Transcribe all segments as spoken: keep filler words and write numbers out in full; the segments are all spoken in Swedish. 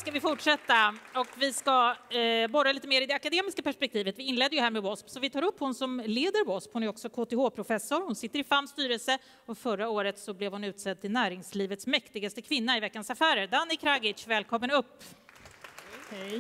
ska vi fortsätta och vi ska eh, borra lite mer i det akademiska perspektivet. Vi inledde ju här med W A S P, så vi tar upp hon som leder W A S P. Hon är också K T H-professor. Hon sitter i F A M:s styrelse och förra året så blev hon utsedd till näringslivets mäktigaste kvinna i Veckans Affärer. Dani Kragic, välkommen upp. Hej.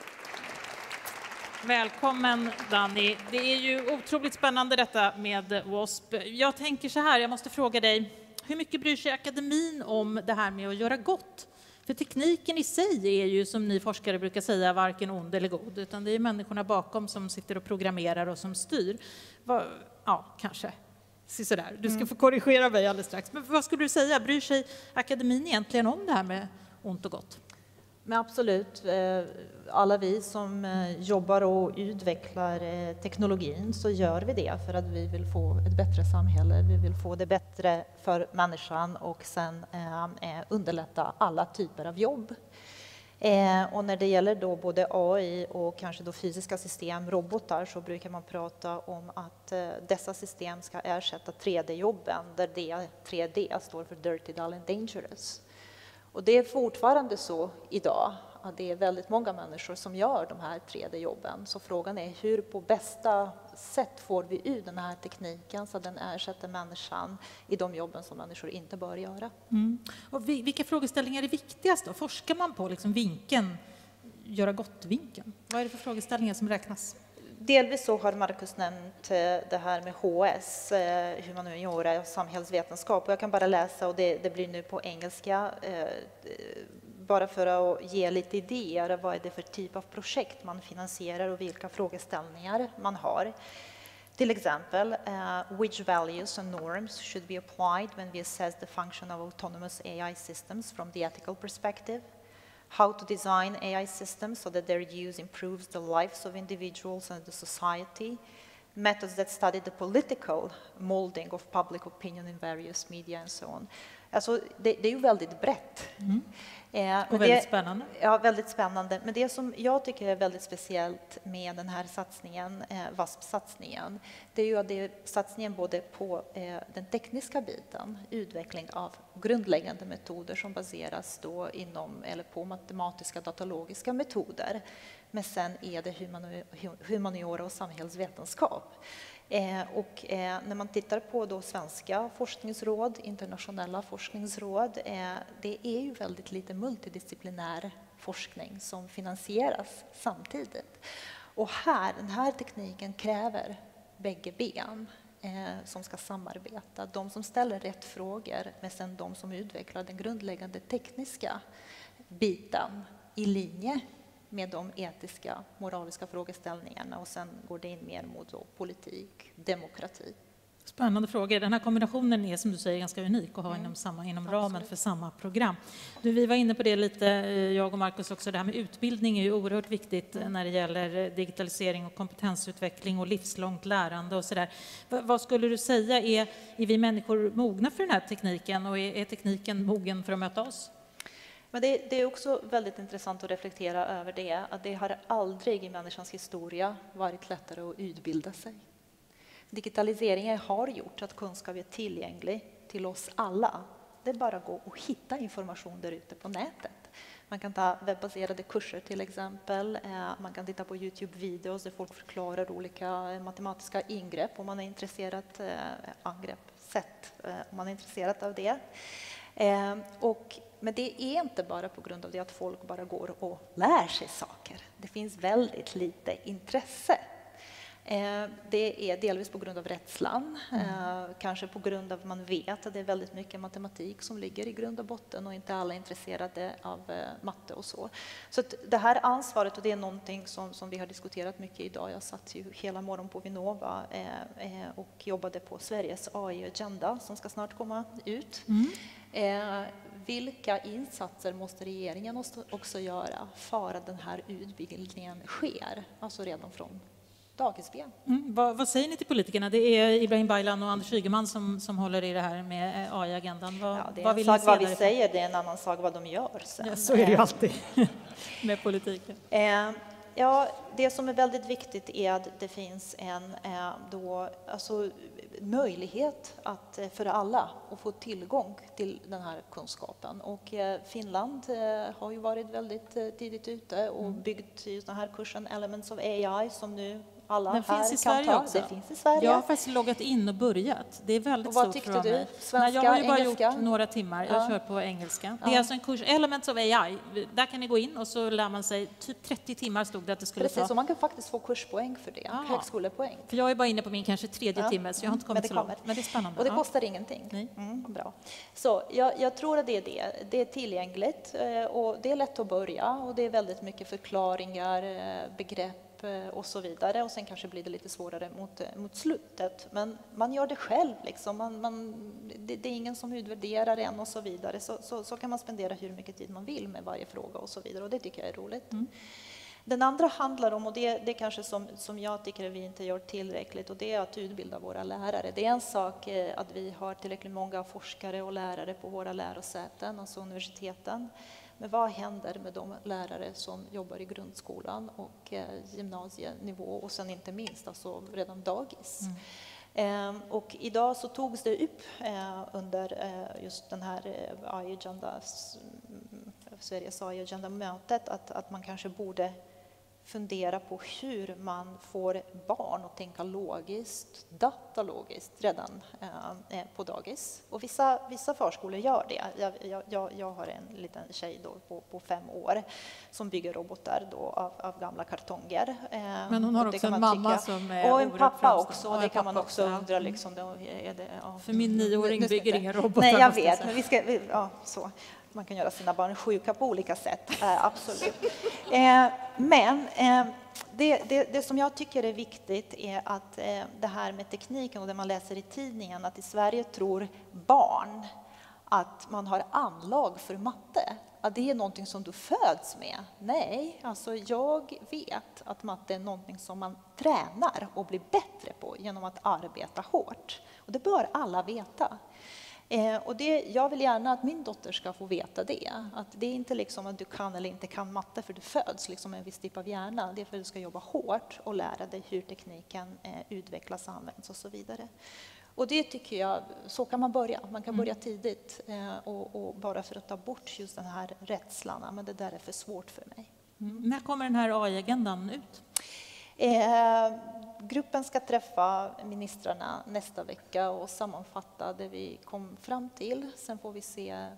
Välkommen Dani. Det är ju otroligt spännande detta med W A S P. Jag tänker så här, jag måste fråga dig, hur mycket bryr sig akademin om det här med att göra gott? För tekniken i sig är ju, som ni forskare brukar säga, varken ond eller god, utan det är människorna bakom som sitter och programmerar och som styr. Va, ja, kanske. Sådär. Du ska få korrigera mig alldeles strax. Men vad skulle du säga? Bryr sig akademin egentligen om det här med ont och gott? Men absolut. Alla vi som jobbar och utvecklar teknologin, så gör vi det för att vi vill få ett bättre samhälle. Vi vill få det bättre för människan och sen underlätta alla typer av jobb. Och när det gäller då både A I och kanske då fysiska system, robotar, så brukar man prata om att dessa system ska ersätta tre D-jobben, där D, tre D står för Dirty, Dull and Dangerous. Och det är fortfarande så idag att det är väldigt många människor som gör de här tre D-jobben. Så frågan är hur på bästa sätt får vi ut den här tekniken så att den ersätter människan i de jobben som människor inte bör göra. Mm. Och vilka frågeställningar är viktigast då? Forskar man på liksom vinkeln, göra gott-vinkeln? Vad är det för frågeställningar som räknas? Delvis så har Marcus nämnt det här med H S, humaniora och samhällsvetenskap. Och jag kan bara läsa, och det, det blir nu på engelska, bara för att ge lite idéer. Vad är det för typ av projekt man finansierar och vilka frågeställningar man har. Till exempel, uh, which values and norms should be applied when we assess the function of autonomous A I systems from the ethical perspective? How to design A I systems so that their use improves the lives of individuals and the society. Methods that study the political molding of public opinion in various media and so on. Alltså, det, det är ju väldigt brett. Mm. Eh, och väldigt det, spännande. Ja, väldigt spännande. Men det som jag tycker är väldigt speciellt med den här satsningen, eh, W A S P-satsningen, det är ju att det är satsningen både på eh, den tekniska biten, utveckling av grundläggande metoder som baseras då inom, eller på matematiska datalogiska metoder. Men sen är det humaniora och samhällsvetenskap. Eh, och eh, när man tittar på då svenska forskningsråd, internationella forskningsråd, eh, det är ju väldigt lite multidisciplinär forskning som finansieras samtidigt. Och här, den här tekniken kräver bägge ben eh, som ska samarbeta. De som ställer rätt frågor, men sen de som utvecklar den grundläggande tekniska biten i linje med de etiska, moraliska frågeställningarna, och sen går det in mer mot då politik, demokrati. Spännande frågor. Den här kombinationen är, som du säger, ganska unik att ha mm. inom, samma, inom ramen för samma program. Du, vi var inne på det lite, jag och Marcus också, det här med utbildning är ju oerhört viktigt mm. när det gäller digitalisering och kompetensutveckling och livslångt lärande och sådär. V- vad skulle du säga, är, är vi människor mogna för den här tekniken, och är, är tekniken mogen för att möta oss? Men det, det är också väldigt intressant att reflektera över det, att det har aldrig i människans historia varit lättare att utbilda sig. Digitaliseringen har gjort att kunskap är tillgänglig till oss alla. Det är bara att gå och hitta information där ute på nätet. Man kan ta webbaserade kurser till exempel. Man kan titta på YouTube-videos där folk förklarar olika matematiska ingrepp om man är intresserad, angreppssätt om man är intresserad av det. Och Men det är inte bara på grund av det att folk bara går och lär sig saker. Det finns väldigt lite intresse. Det är delvis på grund av rädslan. Mm. Kanske på grund av att man vet att det är väldigt mycket matematik som ligger i grund och botten och inte alla är intresserade av matte och så. Så att det här ansvaret, och det är någonting som, som vi har diskuterat mycket idag. Jag satt ju hela morgon på Vinnova och jobbade på Sveriges A I-agenda som ska snart komma ut. Mm. Vilka insatser måste regeringen också göra för att den här utbildningen sker? Alltså redan från dagisben. Mm, vad, vad säger ni till politikerna? Det är Ibrahim Baylan och Anders Ygeman som, som håller i det här med A I-agendan. Vad, ja, det är vad en vill sak vad vi därifrån? säger, det är en annan sak vad de gör sen. Ja, så är det ju alltid med politiken. Eh, Ja, det som är väldigt viktigt är att det finns en eh, då, alltså, möjlighet att, eh, för alla att få tillgång till den här kunskapen. Och eh, Finland eh, har ju varit väldigt eh, tidigt ute och Mm. byggt just den här kursen Elements of A I som nu alla Den här finns i kan Sverige ta. också. Det finns i Sverige. Jag har faktiskt loggat in och börjat. Det är väldigt Och vad stort tyckte för du? mig. Svenska, Nej, jag har ju bara engelska? gjort några timmar. Jag Ja. kör på engelska. Det är Ja. alltså en kurs, Elements of A I. Där kan ni gå in och så lär man sig, typ trettio timmar stod det att det skulle Precis, ta. och man kan faktiskt få kurspoäng för det, Ah. högskolepoäng. För jag är bara inne på min kanske tredje Ja. timme, så jag har inte Men kommit det så långt. kommer. Men det är spännande. Och det Ja. kostar ingenting. Nej. Mm, bra. Så jag, jag tror att det är det. Det är tillgängligt eh, och det är lätt att börja och det är väldigt mycket förklaringar, eh, begrepp eh, och så vidare. Och sen kanske blir det lite svårare mot, eh, mot slutet. Men man gör det själv. Liksom. Man, man, det, det är ingen som utvärderar en och så vidare. Så, så, så kan man spendera hur mycket tid man vill med varje fråga och så vidare. Och det tycker jag är roligt. Mm. Den andra handlar om, och det, det är kanske som, som jag tycker att vi inte gör tillräckligt, och det är att utbilda våra lärare. Det är en sak eh, att vi har tillräckligt många forskare och lärare på våra lärosäten, alltså universiteten. Men vad händer med de lärare som jobbar i grundskolan och eh, gymnasienivå och sen inte minst alltså redan dagis? Mm. Eh, och idag så togs det upp eh, under eh, just den här eh, A I-agenda, Sveriges A I-agenda-mötet att, att man kanske borde fundera på hur man får barn att tänka logiskt, datalogiskt redan eh, på dagis. Och vissa, vissa förskolor gör det. Jag, jag, jag har en liten tjej då på, på fem år som bygger robotar då av, av gamla kartonger. Eh, Men hon har också en mamma tycka. som är och en oerhört pappa framstående. också. Ja, Och det en kan man pappa också också, ja. undra. Liksom, då är det, ja. För min nioåring Nu ska bygger inte- inga robotar. Nej, jag måste jag vet. säga. Men vi ska, vi, ja, så. Man kan göra sina barn sjuka på olika sätt, eh, absolut. Eh, men eh, det, det, det som jag tycker är viktigt är att eh, det här med tekniken och det man läser i tidningen, att i Sverige tror barn att man har anlag för matte. Att det är någonting som du föds med. Nej, alltså jag vet att matte är någonting som man tränar och blir bättre på genom att arbeta hårt. Och det bör alla veta. Eh, och det, jag vill gärna att min dotter ska få veta det. Att det är inte liksom att du kan eller inte kan matte för du föds liksom med en viss typ av hjärna. Det är för att du ska jobba hårt och lära dig hur tekniken eh, utvecklas och används och så vidare. Och det tycker jag, så kan man börja. Man kan börja tidigt eh, och, och bara för att ta bort just den här rädslan. Men det där är för svårt för mig. Mm. När kommer den här A I-agendan ut? Eh, gruppen ska träffa ministrarna nästa vecka och sammanfatta det vi kom fram till. Sen får vi se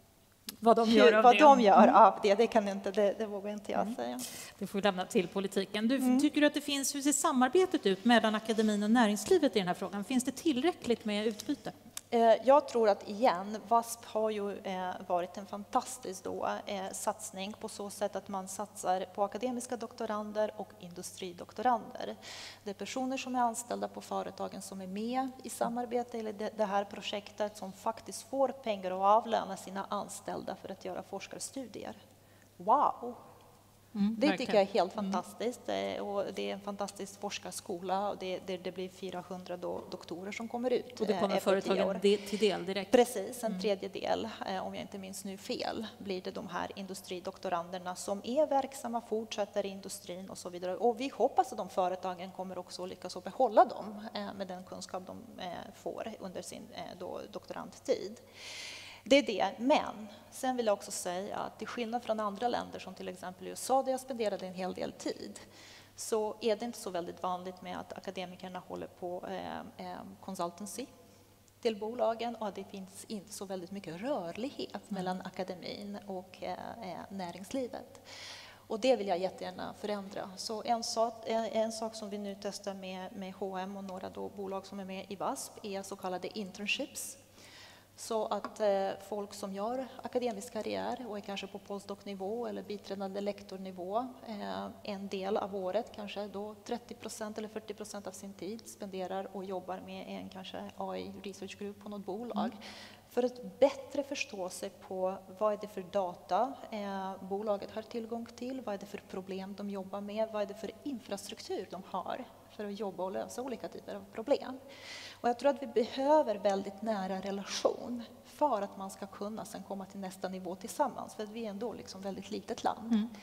Vad de hur, gör av vad det. de gör Mm. av det. Det, kan inte, det, det vågar inte jag Mm. säga. Det får vi lämna till politiken. Du, Mm. Tycker du att det finns, hur ser samarbetet ut mellan akademin och näringslivet i den här frågan? Finns det tillräckligt med utbyte? Eh, Jag tror att igen, V A S P har ju eh, varit en fantastisk då, eh, satsning på så sätt att man satsar på akademiska doktorander och industridoktorander. Det är personer som är anställda på företagen som är med i samarbete eller det, det här projektet som faktiskt får pengar och avlöna sina anställda för att göra forskarstudier. Wow! Mm, Det verkligen. tycker jag är helt fantastiskt. Eh, Och det är en fantastisk forskarskola och det, det, det blir fyrahundra då doktorer som kommer ut Och det eh, kommer efter tio år. företagen de, till del direkt? Precis, en tredjedel, eh, om jag inte minns nu fel, blir det de här industridoktoranderna som är verksamma, fortsätter i industrin och så vidare. Och vi hoppas att de företagen kommer också lyckas att behålla dem eh, med den kunskap de eh, får under sin eh, då, doktorandtid. Det är det, men sen vill jag också säga att till skillnad från andra länder som till exempel U S A där jag spenderade en hel del tid, så är det inte så väldigt vanligt med att akademikerna håller på eh, eh, consultancy till bolagen och att det finns inte så väldigt mycket rörlighet mm. mellan akademin och eh, näringslivet. Och det vill jag jättegärna förändra. Så en sak, en sak som vi nu testar med, med H och M och några då bolag som är med i V A S P är så kallade internships. Så att eh, folk som gör akademisk karriär och är kanske på postdoc-nivå eller biträdande lektornivå eh, en del av året, kanske då trettio procent eller fyrtio procent av sin tid spenderar och jobbar med en kanske A I research group på något bolag. Mm. För att bättre förstå sig på vad är det för data eh, bolaget har tillgång till, vad är det för problem de jobbar med, vad är det för infrastruktur de har för att jobba och lösa olika typer av problem. Och jag tror att vi behöver väldigt nära relation för att man ska kunna sen komma till nästa nivå tillsammans. För att vi är ändå liksom väldigt litet land.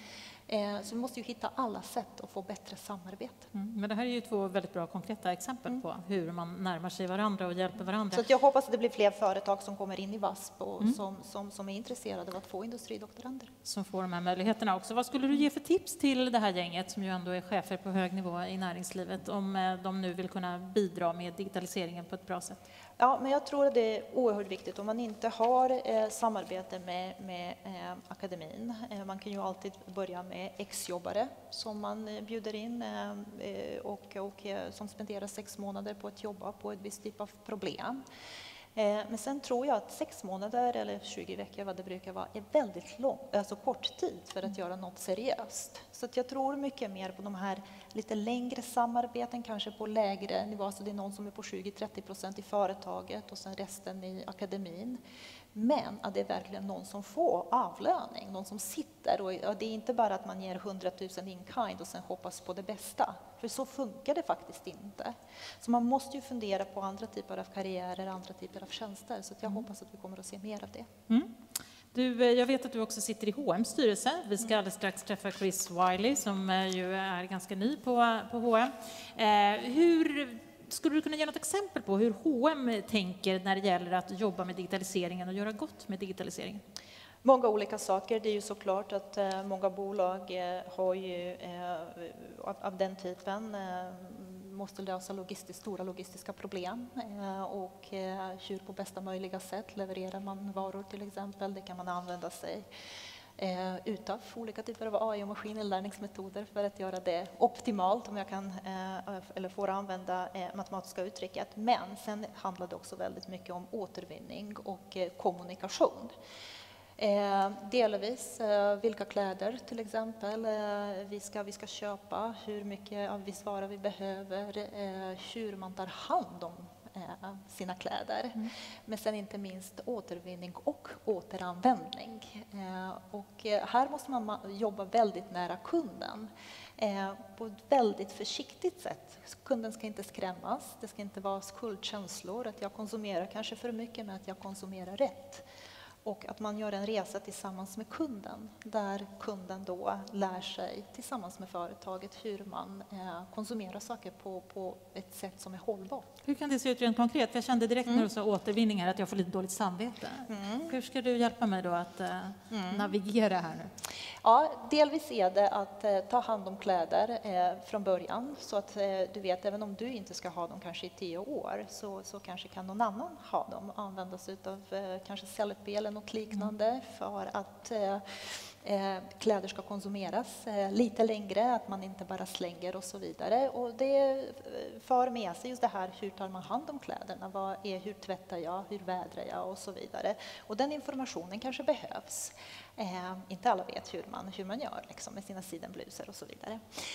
Eh, så vi måste ju hitta alla sätt att få bättre samarbete. Mm, men det här är ju två väldigt bra konkreta exempel mm. på hur man närmar sig varandra och hjälper varandra. Så att jag hoppas att det blir fler företag som kommer in i V A S P och mm. som, som, som är intresserade av att få industridoktorander. Som får de här möjligheterna också. Vad skulle du ge för tips till det här gänget som ju ändå är chefer på hög nivå i näringslivet om de nu vill kunna bidra med digitaliseringen på ett bra sätt? Ja, men jag tror att det är oerhört viktigt om man inte har eh, samarbete med, med eh, akademin. Eh, man kan ju alltid börja med exjobbare som man eh, bjuder in eh, och, och eh, som spenderar sex månader på att jobba på ett visst typ av problem. Eh, men sen tror jag att sex månader eller tjugo veckor, vad det brukar vara, är väldigt lång, alltså kort tid för att göra något seriöst. Så att jag tror mycket mer på de här lite längre samarbeten, kanske på lägre nivå, så det är någon som är på tjugo till trettio procent i företaget och sen resten i akademin. Men att det är verkligen någon som får avlöning, någon som sitter, och det är inte bara att man ger hundratusen in kind och sen hoppas på det bästa. För så funkar det faktiskt inte. Så man måste ju fundera på andra typer av karriärer, andra typer av tjänster. Så att jag mm. hoppas att vi kommer att se mer av det. Mm. Du, jag vet att du också sitter i H och M:s styrelse. Vi ska alldeles strax träffa Chris Wiley som ju är ganska ny på, på H och M. Eh, hur skulle du kunna ge något exempel på hur H och M tänker när det gäller att jobba med digitaliseringen och göra gott med digitaliseringen? Många olika saker. Det är ju såklart att eh, många bolag eh, har ju eh, av, av den typen eh, måste lösa logistiskt, stora logistiska problem eh, och eh, hur på bästa möjliga sätt levererar man varor till exempel. Det kan man använda sig eh, utav olika typer av A I och maskininlärningsmetoder för att göra det optimalt, om jag kan eh, eller får använda eh, matematiska uttrycket. Men sen handlar det också väldigt mycket om återvinning och eh, kommunikation. Eh, delvis eh, vilka kläder till exempel eh, vi, ska, vi ska köpa, hur mycket av viss vara vi behöver, eh, hur man tar hand om eh, sina kläder. Mm. Men sen inte minst återvinning och återanvändning. Eh, och eh, här måste man jobba väldigt nära kunden. Eh, på ett väldigt försiktigt sätt. Kunden ska inte skrämmas, det ska inte vara skuldkänslor, att jag konsumerar kanske för mycket men att jag konsumerar rätt. Och att man gör en resa tillsammans med kunden, där kunden då lär sig tillsammans med företaget hur man eh, konsumerar saker på, på ett sätt som är hållbart. Hur kan det se ut rent konkret? Jag kände direkt mm. när du sa återvinning här att jag får lite dåligt samvete. Mm. Hur ska du hjälpa mig då att eh, mm. navigera här nu? Ja, delvis är det att eh, ta hand om kläder eh, från början, så att eh, du vet, även om du inte ska ha dem kanske i tio år, så, så kanske kan någon annan ha dem, användas utav eh, kanske Sellpy eller något liknande mm. för att eh, eh, kläder ska konsumeras eh, lite längre, att man inte bara slänger och så vidare. Och det för med sig just det här, hur tar man hand om kläderna, vad är, hur tvättar jag, hur vädrar jag och så vidare. Och den informationen kanske behövs. Eh, inte alla vet hur man, hur man gör liksom, med sina sidenblusar och så vidare.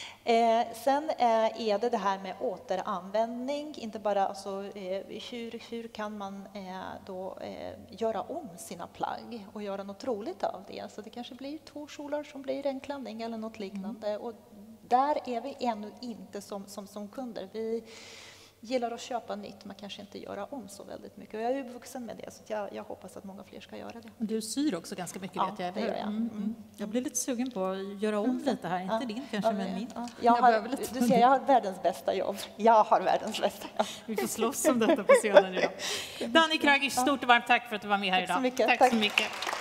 Eh, sen eh, är det det här med återanvändning, inte bara alltså, eh, hur, hur kan man eh, då eh, göra om sina plagg och göra något roligt av det. Så det kanske blir två kjolar som blir en klänning eller något liknande. Mm. Och där är vi ännu inte som, som, som kunder. Vi gillar att köpa nytt, man kanske inte göra om så väldigt mycket. Och jag är ju vuxen med det, så jag, jag hoppas att många fler ska göra det. Du syr också ganska mycket, ja, vet jag. Det gör jag. Mm. Mm. Jag blir lite sugen på att göra om mm. lite här. Inte ja. din kanske, ja, men min. Ja. Jag har, jag du ser, jag har världens bästa jobb. Jag har världens bästa jobb. Vi får slåss om detta på scenen idag. Danny Kragic, stort och varmt tack för att du var med här tack idag. Så mycket. Tack, tack så mycket.